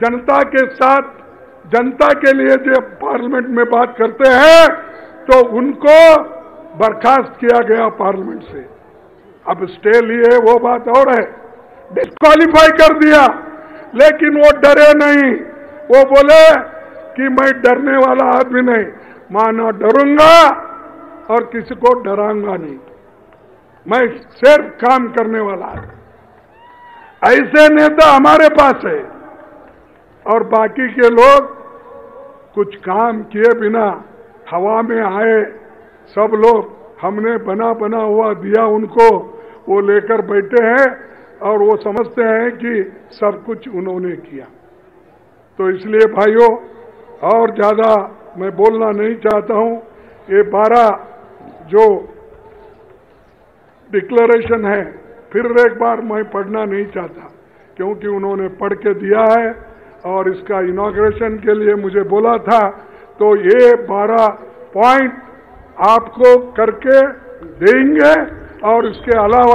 जनता के साथ, जनता के लिए जब पार्लियामेंट में बात करते हैं तो उनको बर्खास्त किया गया पार्लियामेंट से। अब स्टे लिए वो बात और है, डिस्क्वालीफाई कर दिया, लेकिन वो डरे नहीं। वो बोले कि मैं डरने वाला आदमी नहीं, माना डरूंगा और किसी को डराऊंगा नहीं, मैं सिर्फ काम करने वाला आदमी। ऐसे नेता हमारे पास है। और बाकी के लोग कुछ काम किए बिना हवा में आए, सब लोग हमने बना बना हुआ दिया उनको, वो लेकर बैठे हैं और वो समझते हैं कि सब कुछ उन्होंने किया। तो इसलिए भाइयों, और ज्यादा मैं बोलना नहीं चाहता हूं। ये 12 जो डिक्लेरेशन है फिर एक बार मैं पढ़ना नहीं चाहता, क्योंकि उन्होंने पढ़ के दिया है और इसका इनॉग्रेशन के लिए मुझे बोला था। तो ये 12 पॉइंट आपको करके देंगे। और इसके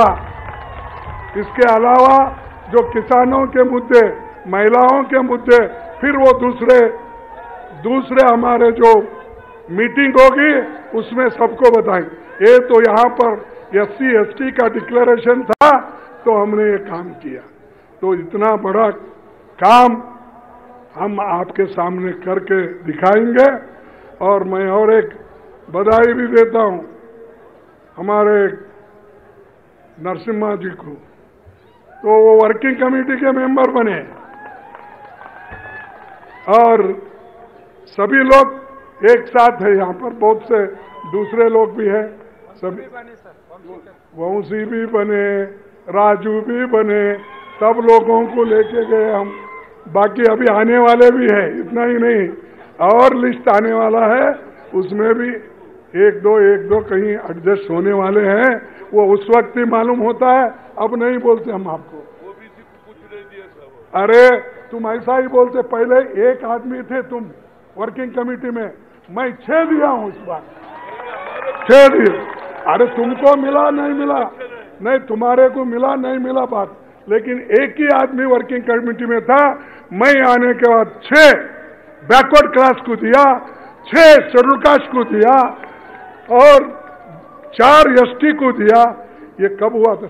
अलावा जो किसानों के मुद्दे, महिलाओं के मुद्दे, फिर वो दूसरे हमारे जो मीटिंग होगी उसमें सबको बताएंगे। ये तो यहाँ पर SC ST का डिक्लेरेशन था तो हमने ये काम किया। तो इतना बड़ा काम हम आपके सामने करके दिखाएंगे। और मैं और एक बधाई भी देता हूं हमारे नरसिम्हा जी को, तो वो वर्किंग कमेटी के मेंबर बने और सभी लोग एक साथ है। यहाँ पर बहुत से दूसरे लोग भी हैं, सभी वंशी भी बने, राजू भी बने, सब लोगों को लेके गए हम। बाकी अभी आने वाले भी है, इतना ही नहीं, और लिस्ट आने वाला है, उसमें भी एक दो कहीं एडजस्ट होने वाले हैं। वो उस वक्त ही मालूम होता है, अब नहीं बोलते हम आपको। वो भी कुछ नहीं दिया सब। अरे तुम ऐसा ही बोलते, पहले एक आदमी थे तुम वर्किंग कमेटी में, मैं 6 दिया हूं इस बार, 6 दिए। अरे तुमको मिला नहीं मिला, नहीं तुम्हारे को मिला नहीं मिला बात, लेकिन एक ही आदमी वर्किंग कमेटी में था। मैं आने के बाद 6 बैकवर्ड क्लास को दिया, 6 शेड्यूल कास्ट को दिया और 4 ST को दिया। ये कब हुआ था?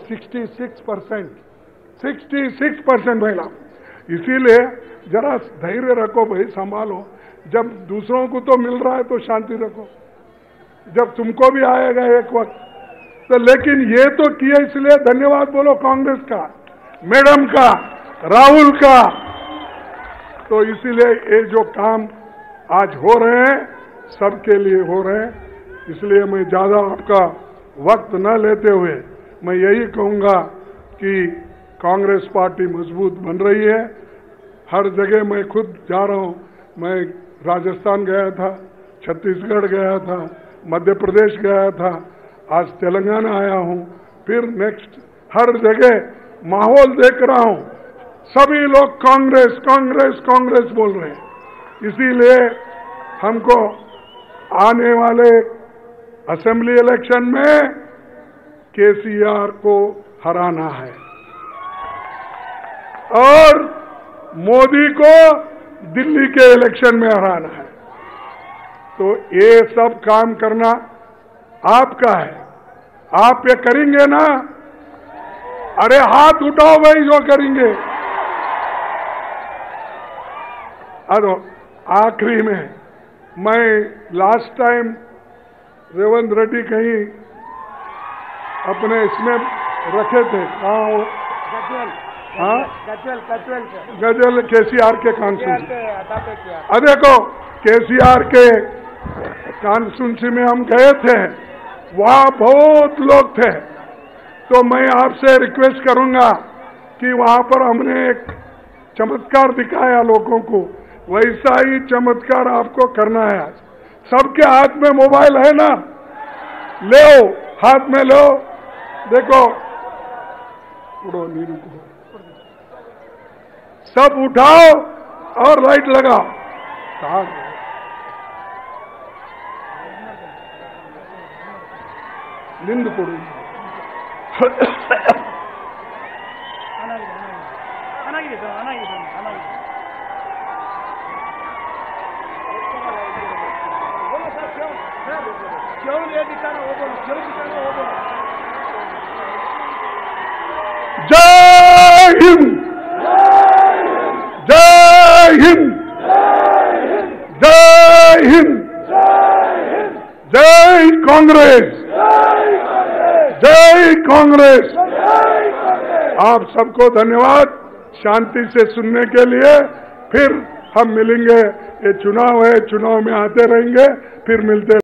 66% महिला। इसीलिए जरा धैर्य रखो भाई, संभालो। जब दूसरों को तो मिल रहा है तो शांति रखो, जब तुमको भी आएगा एक वक्त तो। लेकिन ये तो किया, इसलिए धन्यवाद बोलो कांग्रेस का, मैडम का, राहुल का। तो इसीलिए ये जो काम आज हो रहे हैं सबके लिए हो रहे हैं। इसलिए मैं ज्यादा आपका वक्त न लेते हुए मैं यही कहूंगा कि कांग्रेस पार्टी मजबूत बन रही है। हर जगह मैं खुद जा रहा हूं, मैं राजस्थान गया था, छत्तीसगढ़ गया था, मध्य प्रदेश गया था, आज तेलंगाना आया हूं, फिर नेक्स्ट हर जगह माहौल देख रहा हूं, सभी लोग कांग्रेस कांग्रेस कांग्रेस बोल रहे हैं। इसीलिए हमको आने वाले असेंबली इलेक्शन में KCR को हराना है और मोदी को दिल्ली के इलेक्शन में हराना है। तो ये सब काम करना आपका है, आप ये करेंगे ना? अरे हाथ उठाओ भाई जो करेंगे। अरे आखिरी में मैं लास्ट टाइम रेवंत रेड्डी कहीं अपने इसमें रखे थे, कहाँ? गजल KCR के कॉन्स्टिट्यूंसी। अब देखो KCR के कॉन्स्टिट्यूंसी में हम गए थे, वहां बहुत लोग थे। तो मैं आपसे रिक्वेस्ट करूंगा कि वहां पर हमने एक चमत्कार दिखाया लोगों को, वैसा ही चमत्कार आपको करना है। आज सबके हाथ में मोबाइल है ना, ले हाथ में लो, देखो उड़ो नीरू को, सब उठाओ और लाइट लगाओ। निंद पड़ू जय हिंद, जय हिंद, जय हिंद, जय कांग्रेस, जय कांग्रेस। आप सबको धन्यवाद शांति से सुनने के लिए। फिर हम मिलेंगे, ये चुनाव है, चुनाव में आते रहेंगे, फिर मिलते